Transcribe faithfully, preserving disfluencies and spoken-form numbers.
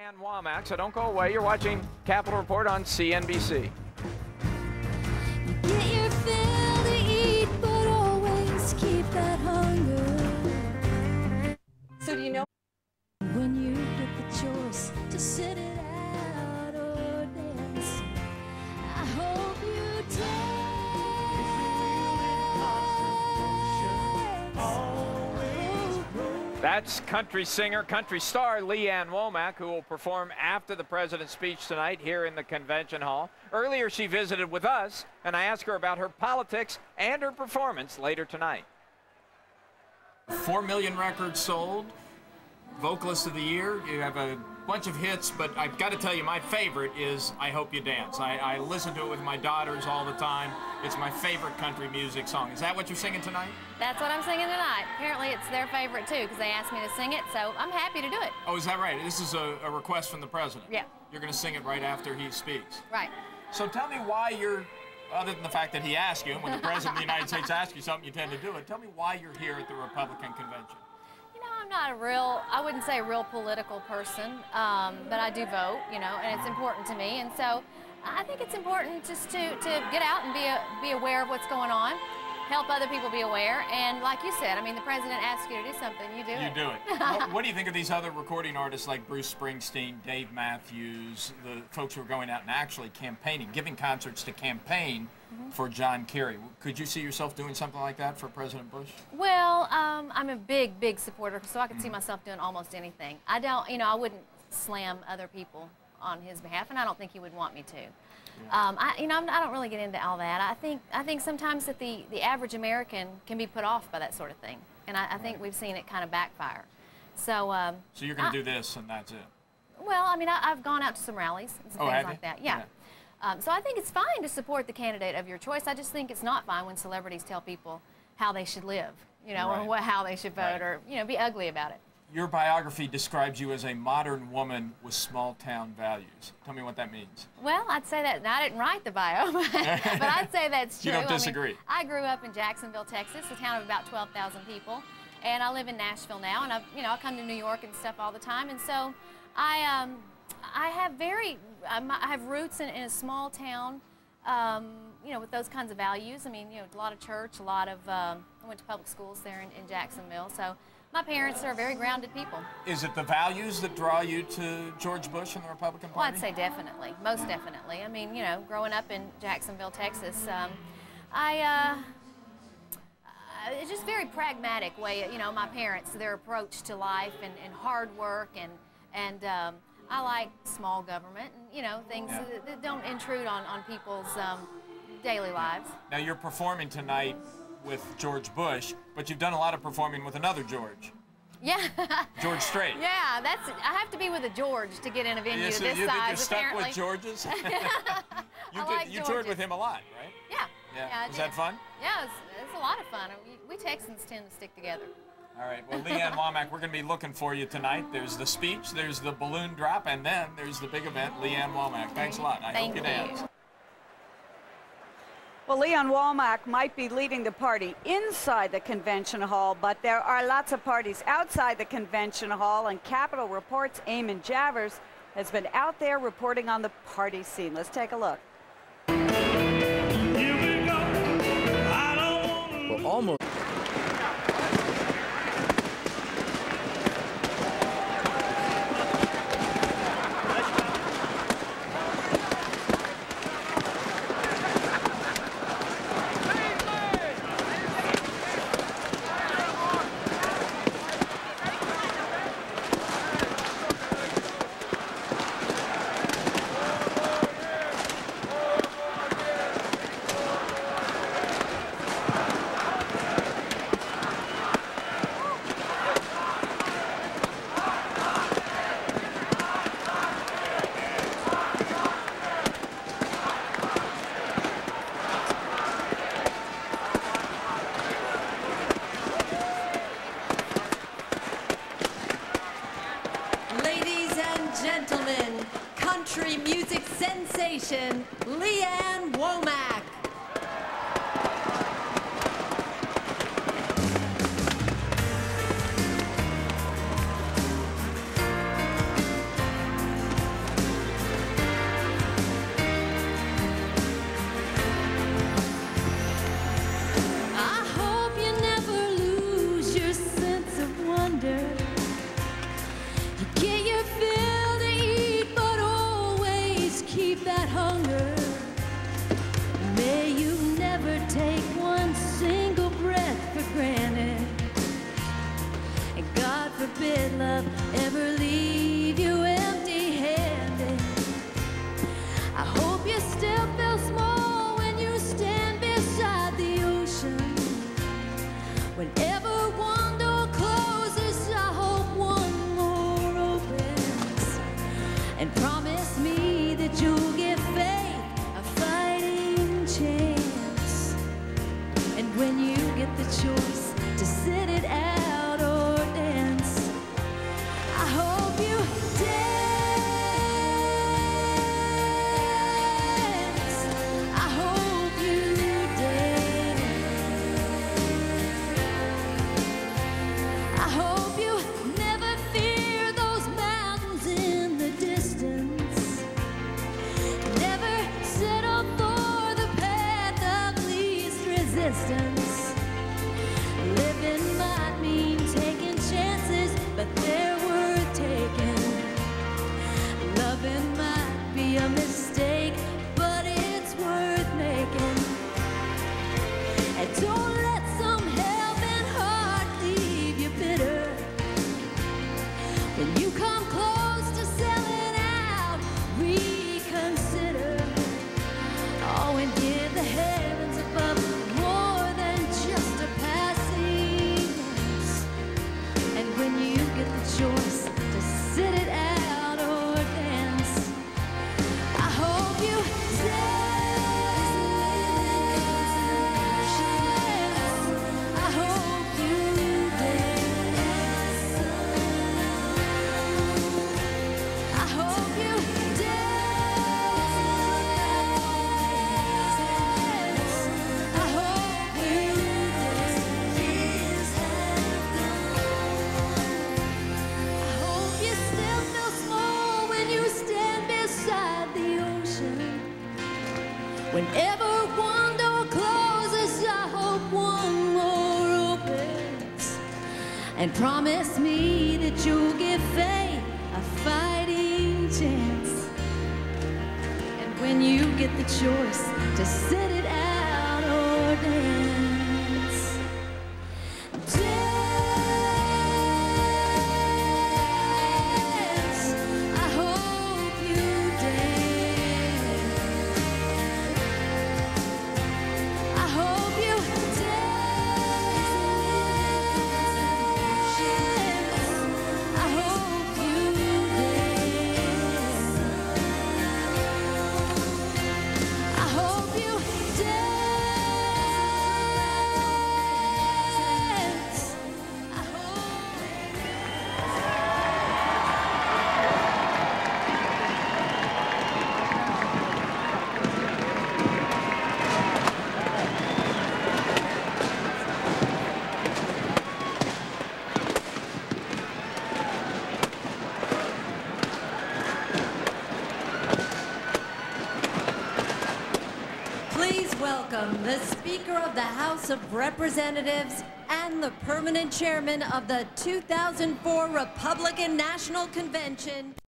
Leanne Womack, so don't go away. You're watching Capitol Report on C N B C. Get your fill to eat, but always keep that hunger. So do you know when you get the choice to sit it out or dance, I hope you dance. That's country singer, country star Leanne Womack, who will perform after the president's speech tonight here in the convention hall. Earlier, she visited with us, and I asked her about her politics and her performance later tonight. Four million records sold, vocalist of the year. You have a bunch of hits, but I've got to tell you, my favorite is I Hope You Dance. I, I listen to it with my daughters all the time. It's my favorite country music song. Is that what you're singing tonight? That's what I'm singing tonight. Apparently it's their favorite too, because they asked me to sing it, so I'm happy to do it. Oh, is that right? This is a, a request from the president. Yeah. You're going to sing it right after he speaks. Right. So tell me why you're, other than the fact that he asked you, and when the president of the United States asks you something, you tend to do it. Tell me why you're here at the Republican convention. You know, I'm not a real, I wouldn't say a real political person, um, but I do vote, you know, and it's important to me. And so I think it's important just to, to get out and be, a, be aware of what's going on, help other people be aware. And like you said, I mean, the president asks you to do something, you do you it. You do it. what, what do you think of these other recording artists like Bruce Springsteen, Dave Matthews, the folks who are going out and actually campaigning, giving concerts to campaign mm-hmm. for John Kerry? Could you see yourself doing something like that for President Bush? Well, um, I'm a big, big supporter, so I could mm-hmm. see myself doing almost anything. I don't, you know, I wouldn't slam other people on his behalf, and I don't think he would want me to. Yeah. Um, I, you know, I'm, I don't really get into all that. I think, I think sometimes that the, the average American can be put off by that sort of thing, and I, I right. think we've seen it kind of backfire. So, um, so you're going to do this, and that's it? Well, I mean, I, I've gone out to some rallies and some oh, things like you? that. Yeah. yeah. Um, so I think it's fine to support the candidate of your choice. I just think it's not fine when celebrities tell people how they should live, you know, right. or what, how they should vote, right. or you know, be ugly about it. Your biography describes you as a modern woman with small-town values. Tell me what that means. Well, I'd say that, and I didn't write the bio, but, but I'd say that's true. You don't disagree? I, mean, I grew up in Jacksonville, Texas, a town of about twelve thousand people, and I live in Nashville now, and I, you know, I come to New York and stuff all the time, and so I, um, I have very, um, I have roots in, in a small town, um, you know, with those kinds of values. I mean, you know, a lot of church, a lot of, um, I went to public schools there in, in Jacksonville, so. My parents are very grounded people. Is it the values that draw you to George Bush and the Republican Party? Well, I'd say definitely, most definitely. I mean, you know, growing up in Jacksonville, Texas, um, I, uh, uh, it's just very pragmatic way, you know, my parents, their approach to life and, and hard work, and, and um, I like small government and, you know, things yeah. that, that don't intrude on, on people's um, daily lives. Now, you're performing tonight with George Bush, but you've done a lot of performing with another George. Yeah. George Strait. Yeah, that's. I have to be with a George to get in a venue yes, this you, size. You're stuck apparently. with Georges. you I did, like you toured Georges. with him a lot, right? Yeah. Yeah. yeah Was that fun? Yeah, it's it a lot of fun. We, we Texans tend to stick together. All right. Well, Leanne Womack, we're going to be looking for you tonight. There's the speech, there's the balloon drop, and then there's the big event. Leanne Womack. Thanks a lot. I Thank hope you, you dance. Well, Leanne Womack might be leading the party inside the convention hall, but there are lots of parties outside the convention hall, and Capitol Report's Eamon Javers has been out there reporting on the party scene. Let's take a look. Well, almost. Gentlemen, country music sensation, Leanne Womack. and promise me that you'll give faith a fighting chance. And when you get the choice to sit it out or dance, I hope you dance. I hope you dance. I hope you never fear those mountains in the distance. Never settle for the path of least resistance. Living might mean taking chances, but they're worth taking. Loving might be a mistake, but it's worth making. And don't let some helping heart leave you bitter. When you come close to selling out, reconsider. Oh, and give the heavens above more than just a passing glance. And when you get the choice to sit it out or dance, I hope you dance. I hope you dance. I hope you dance. I hope you dance. I hope you still feel small when you stand beside the ocean. Whenever one door closes, I hope one more opens. And promise me that you'll give faith a fighting chance. And when you get the choice to sit it out or dance, dance. I hope you dance. I hope you dance. I hope you dance. I hope you dance. I Please welcome the Speaker of the House of Representatives and the permanent chairman of the two thousand four Republican National Convention.